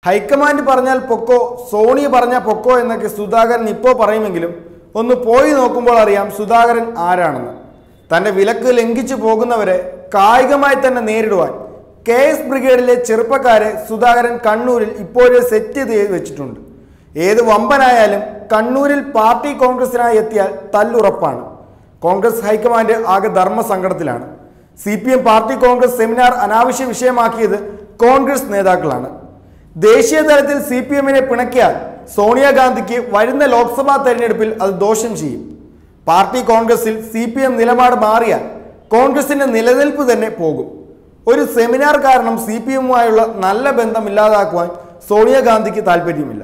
High command പറഞ്ഞാൽ പൊക്കോ, Sony പറഞ്ഞാൽ പൊക്കോ എന്നൊക്കെ സുധാകരൻ ഇപ്പോൾ പറയുമെങ്കിലും ഒന്ന് പോയി നോക്കുമ്പോൾ അറിയാം സുധാകരൻ ആരാണെന്ന്. തൻ്റെ വിലക്ക് ലംഘിച്ചു പോകുന്നവരെ കായികമായി തന്നെ നേരിടുവാൻ KS ബ്രിഗേഡിലെ ചെറുപ്പക്കാരെ സുധാകരൻ കണ്ണൂരിൽ ഇപ്പോഴേ സെറ്റ് ചെയ്ത് വെച്ചിട്ടുണ്ട്. ഏത് വമ്പനായാലും കണ്ണൂരിൽ പാർട്ടി കോൺഗ്രസിനായി എത്തിയാൽ തല്ലുറപ്പാണ്. കോൺഗ്രസ് ഹൈക്കമാൻഡ് ആകെ ധർമ്മസങ്കടത്തിലാണ്. CPM പാർട്ടി കോൺഗ്രസ് സെമിനാർ അനാവശ്യ വിഷയമാക്കിയത് കോൺഗ്രസ് നേതാക്കളാണ്. ദേശീയ തലത്തിൽ CPMനെ പിണക്കിയാൽ സോണിയാഗാന്ധിക്ക് വരുന്ന ലോക്സഭാ തെരഞ്ഞെടുപ്പിൽ അത് ദോഷം ചെയ്യും. പാർട്ടി കോൺഗ്രസിൽ CPM നിലപാട് മാറിയാൽ കോൺഗ്രസിന്റെ നിലനിൽപ്പ് തന്നെ പോകും. ഒരു സെമിനാർ കാരണം CPMുമായുള്ള നല്ല ബന്ധം ഇല്ലാതാക്കുവാൻ സോണിയാഗാന്ധിക്ക് താല്പര്യമില്ല.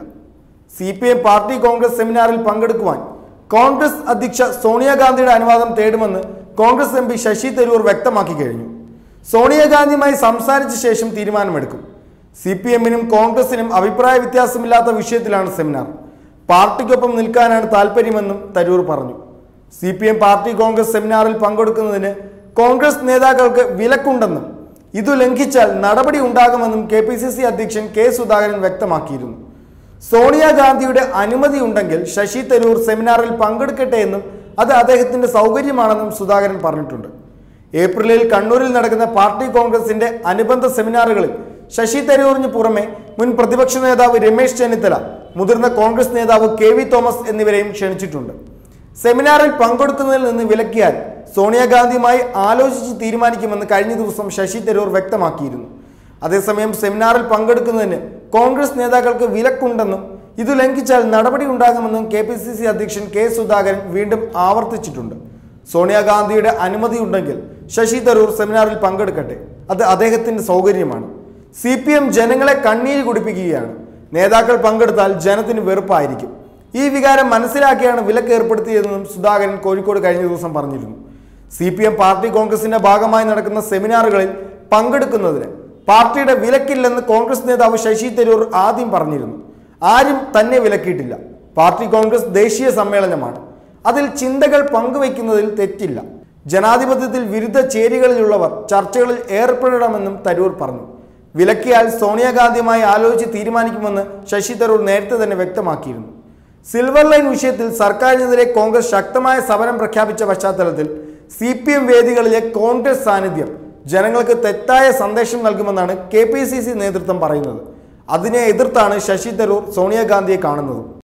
CPM പാർട്ടി കോൺഗ്രസ് സെമിനാറിൽ പങ്കെടുക്കുവാൻ കോൺഗ്രസ് അധ്യക്ഷ സോണിയാഗാന്ധിയുടെ അനുവാദം തേടുമെന്ന് കോൺഗ്രസ് MP ശശി തരൂർ വ്യക്തമാക്കി കഴിഞ്ഞു. സോണിയാഗാന്ധിയുമായി സംസാരിച്ച ശേഷം തീരുമാനമെടുക്കും. CPMനും കോൺഗ്രസിനും അഭിപ്രായ വ്യത്യാസമില്ലാത്ത വിഷയത്തിലാണ് സെമിനാർ. പാർട്ടിക്കൊപ്പം നിൽക്കാനാണ് താല്പര്യമെന്നും തരൂർ പറഞ്ഞു. CPM പാർട്ടി കോൺഗ്രസ് സെമിനാറിൽ പങ്കെടുക്കുന്നതിന് കോൺഗ്രസ് നേതാക്കൾക്ക് വിലക്കുണ്ടെന്നും ഇതു ലംഘിച്ചാൽ നടപടി ഉണ്ടാകുമെന്നും KPCC അധ്യക്ഷൻ K സുധാകരൻ വ്യക്തമാക്കിയിരുന്നു. സോണിയാഗാന്ധിയുടെ അനുമതി ഉണ്ടെങ്കിൽ ശശി തരൂർ സെമിനാറിൽ പങ്കെടുക്കട്ടെ എന്നും അത് അദ്ദേഹത്തിന്റെ സൗകര്യമാണെന്നും സുധാകരൻ പറഞ്ഞിട്ടുണ്ട്. ഏപ്രിലിൽ കണ്ണൂരിൽ നടക്കുന്ന പാർട്ടി കോൺഗ്രസിന്റെ അനുബന്ധ സെമിനാറുകളിൽ ശശി തരൂറിന് പുറമെ മുൻ പ്രതിപക്ഷ നേതാവ് രമേശ് ചെന്നിത്തല, മുതിർന്ന കോൺഗ്രസ് നേതാവ് KV തോമസ് എന്നിവരെയും ക്ഷണിച്ചിട്ടുണ്ട്. സെമിനാറിൽ പങ്കെടുക്കുന്നതിൽ നിന്ന് വിലക്കിയാൽ സോണിയാഗാന്ധിയുമായി ആലോചിച്ച് തീരുമാനിക്കുമെന്ന് കഴിഞ്ഞ ദിവസം ശശി തരൂർ വ്യക്തമാക്കിയിരുന്നു. അതേസമയം സെമിനാറിൽ പങ്കെടുക്കുന്നതിന് കോൺഗ്രസ് നേതാക്കൾക്ക് വിലക്കുണ്ടെന്നും ഇത് ലംഘിച്ചാൽ നടപടി ഉണ്ടാകുമെന്നും KPCC അധ്യക്ഷൻ K സുധാകരൻ വീണ്ടും ആവർത്തിച്ചിട്ടുണ്ട്. സോണിയാഗാന്ധിയുടെ അനുമതി ഉണ്ടെങ്കിൽ ശശി തരൂർ സെമിനാറിൽ പങ്കെടുക്കട്ടെ, അത് അദ്ദേഹത്തിന്റെ സൗകര്യമാണ്. CPM ജനങ്ങളെ കണ്ണീര് കുടിപ്പിക്കുകയാണ്. നേതാക്കൾ പങ്കെടുത്താൽ ജനത്തിന് വെറുപ്പായിരിക്കും. ഈ വികാരം മനസ്സിലാക്കിയാണ് വിലക്ക് ഏർപ്പെടുത്തിയതെന്നും സുധാകരൻ കോഴിക്കോട് കഴിഞ്ഞ ദിവസം പറഞ്ഞിരുന്നു. CPM പാർട്ടി കോൺഗ്രസിന്റെ ഭാഗമായി നടക്കുന്ന സെമിനാറുകളിൽ പങ്കെടുക്കുന്നതിന് പാർട്ടിയുടെ വിലക്കില്ലെന്ന് കോൺഗ്രസ് നേതാവ് ശശി തരൂർ ആദ്യം പറഞ്ഞിരുന്നു. ആരും തന്നെ വിലക്കിയിട്ടില്ല. പാർട്ടി കോൺഗ്രസ് ദേശീയ സമ്മേളനമാണ്. അതിൽ ചിന്തകൾ പങ്കുവയ്ക്കുന്നതിൽ തെറ്റില്ല. ജനാധിപത്യത്തിൽ വിരുദ്ധ ചേരികളിലുള്ളവർ ചർച്ചകളിൽ ഏർപ്പെടണമെന്നും തരൂർ പറഞ്ഞു. വിലക്കിയാൽ സോണിയാഗാന്ധിയുമായി ആലോചിച്ച് തീരുമാനിക്കുമെന്ന് ശശി തരൂർ നേരത്തെ തന്നെ വ്യക്തമാക്കിയിരുന്നു. സിൽവർ ലൈൻ വിഷയത്തിൽ സർക്കാരിനെതിരെ കോൺഗ്രസ് ശക്തമായ സമരം പ്രഖ്യാപിച്ച പശ്ചാത്തലത്തിൽ CPM വേദികളിലെ കോൺഗ്രസ് സാന്നിധ്യം ജനങ്ങൾക്ക് തെറ്റായ സന്ദേശം നൽകുമെന്നാണ് KPCC നേതൃത്വം പറയുന്നത്. അതിനെ എതിർത്താണ് ശശി തരൂർ സോണിയാഗാന്ധിയെ കാണുന്നത്.